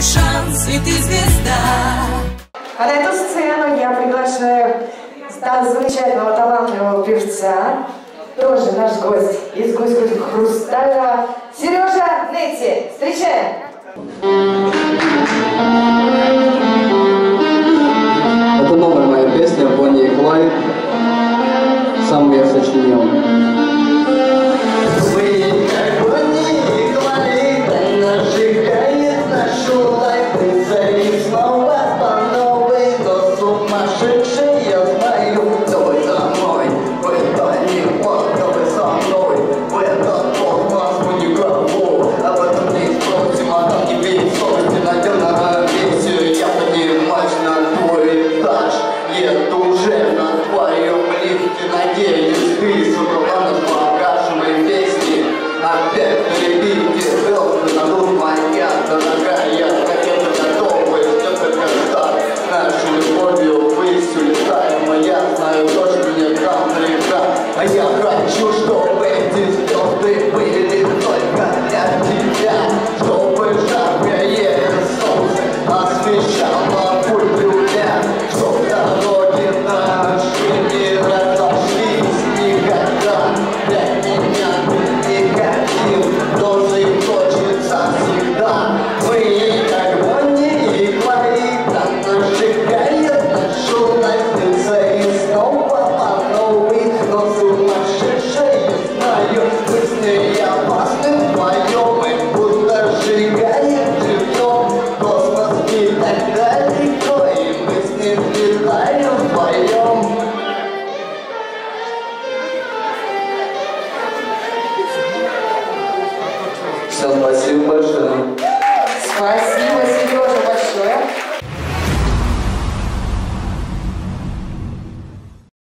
твой шанс, и ты звезда. А на эту сцену я приглашаю замечательного талантливого певца, тоже наш гость из Гусь Хрустального, Сережа Нетти. Встречаем! Это новая моя песня «Бонни и Клайд». Сам я сочинил. А я хочу, чтобы эти звезды были только для тебя, чтобы жаркое солнце освещало путь люля, чтоб дороги наши не разошлись никогда. Для меня ты никаким, тоже хочется всегда. Мы как Бонни и Клайд, она сжигает нашу лестницу и снова по новой. Но сумасшедшая, знаю, мы с ней опасны вдвоем, и будто сжигаем живьем. Космос не так далеко, и мы с ним летаем вдвоем. Все, спасибо большое. Спасибо.